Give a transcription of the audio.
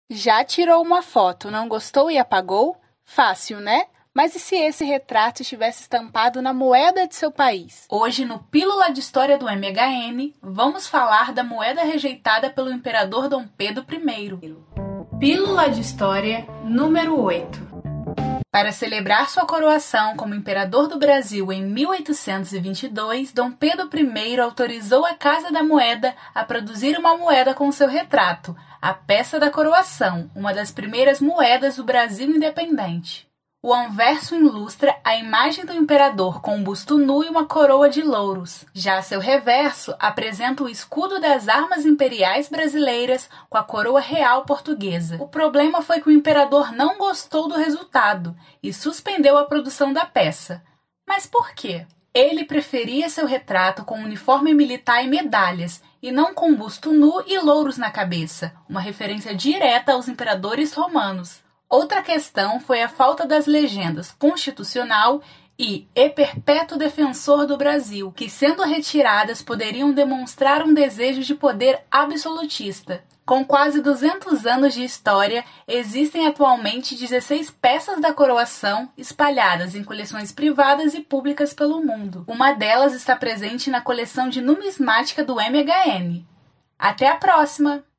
Já tirou uma foto, não gostou e apagou? Fácil, né? Mas e se esse retrato estivesse estampado na moeda de seu país? Hoje, no Pílula de História do MHN, vamos falar da moeda rejeitada pelo imperador Dom Pedro I. Pílula de História número 8. Para celebrar sua coroação como imperador do Brasil em 1822, Dom Pedro I autorizou a Casa da Moeda a produzir uma moeda com seu retrato, a Peça da Coroação, uma das primeiras moedas do Brasil independente. O anverso ilustra a imagem do imperador com um busto nu e uma coroa de louros. Já seu reverso apresenta o escudo das armas imperiais brasileiras com a coroa real portuguesa. O problema foi que o imperador não gostou do resultado e suspendeu a produção da peça. Mas por quê? Ele preferia seu retrato com uniforme militar e medalhas, e não com busto nu e louros na cabeça, uma referência direta aos imperadores romanos. Outra questão foi a falta das legendas Constitucional e Perpétuo Defensor do Brasil, que, sendo retiradas, poderiam demonstrar um desejo de poder absolutista. Com quase 200 anos de história, existem atualmente 16 peças da coroação espalhadas em coleções privadas e públicas pelo mundo. Uma delas está presente na coleção de numismática do MHN. Até a próxima!